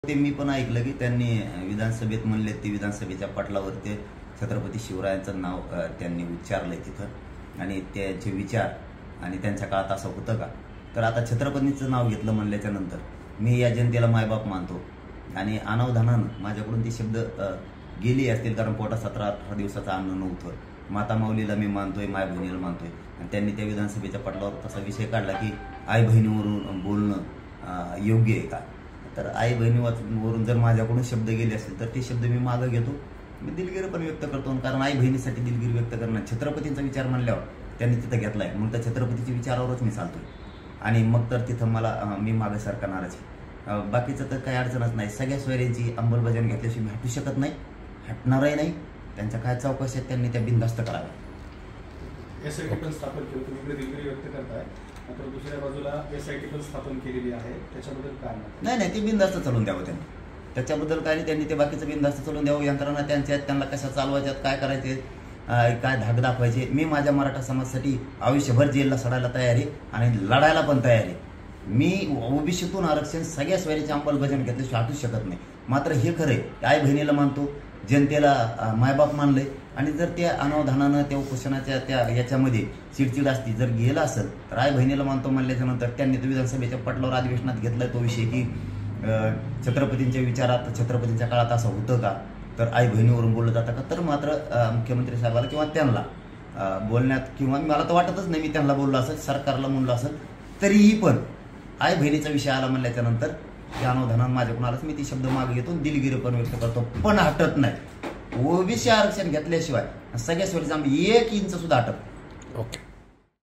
ते मी पण ऐकलं की त्यांनी विधानसभेत म्हणले ते विधानसभेच्या पटलावर ते छत्रपती शिवरायांचं नाव त्यांनी उच्चारलंय तिथं आणि त्यांचे विचार आणि त्यांच्या काळात असं होतं का. तर आता छत्रपतींचं नाव घेतलं म्हणल्याच्या नंतर मी या जनतेला मायबाप मानतो आणि अनावधानानं माझ्याकडून ते शब्द गेले असतील, कारण पोटात 17-18 दिवसाचं अन्न नव्हतं. माता माऊलीला मी मानतोय, माय बहिणीला मानतोय आणि त्यांनी त्या विधानसभेच्या पटलावर तसा विषय काढला की आई बहिणीवरून बोलणं योग्य आहे का. तर आई बहिणीवरून जर माझ्याकडून शब्द गेले असतील तर ते शब्द मी मागं घेतो. मी दिलगिरी पण व्यक्त करतो, कारण आई बहिणीसाठी दिलगिरी व्यक्त करणं छत्रपतींचा विचार मानल्यावर त्यांनी तिथं घेतलाय, मग तर छत्रपतीच्या विचारावरच मी चालतोय आणि मग तर तिथं मला मी मागं सरकारणारच. बाकीचं तर काही अडचणच नाही. सगळ्या सोयऱ्यांची अंमलबजावणी घेतल्याशिवाय मी हटू शकत नाही, हटणारही नाही. त्यांच्या काय चौकशी आहेत त्यांनी त्या बिनधास्त कराव्या. एसआयटी पण स्थापन केली, तुम्ही इकडे दिलगिरी व्यक्त करताय, मात्र दुसऱ्या बाजूला एसआयटी पण स्थापन केलेली आहे, त्याच्याबद्दल काय नाही, ते बिनधास्त चालून द्यावं त्यांनी. त्याच्याबद्दल काय नाही, त्यांनी ते बाकीचं बिनधास्त चालून द्यावं. यंत्रणा त्यांच्या त्यांना कशा चालवायच्यात, काय करायचे, काय धाक दाखवायचे. मी माझ्या मराठा समाजासाठी आयुष्यभर जेलला सडायला तयार आहे आणि लढायला पण तयार आहे. मी ओबीसीतून आरक्षण सगळ्या सोयरीची अंमलबजावणी घेतल्याशिवाय हटू शकत नाही. मात्र हे खरंय, आई बहिणीला मानतो, जनतेला मायबाप मानलंय आणि जर त्या अनावधानानं त्या उपोषणाच्या त्या याच्यामध्ये चिडचिड असती जर गेला असेल तर आई बहिणीला मानतो म्हणल्याच्या नंतर त्यांनी तो विधानसभेच्या पटलावर अधिवेशनात घेतलाय तो विषय की छत्रपतींच्या विचारात छत्रपतींच्या काळात असं होतं का, तर आई बहिणीवरून बोललं जातं का. तर मात्र मुख्यमंत्री साहेबाला किंवा त्यांना बोलण्यात, किंवा मला तर वाटतच नाही मी त्यांना बोललो असेल, सरकारला म्हणलो असेल, तरीही पण आई बहिणीचा विषय आला म्हणल्याच्या नंतर त्या अनावधानानं माझ्याकडून आलाच मी ती शब्द मागे घेतो, दिलगिरी पण व्यक्त करतो, पण हटत नाही. ओबीसी आरक्षण घेतल्याशिवाय सगळ्या सोयीचं आम्ही 1 इंच सुद्धा हटत. ओके.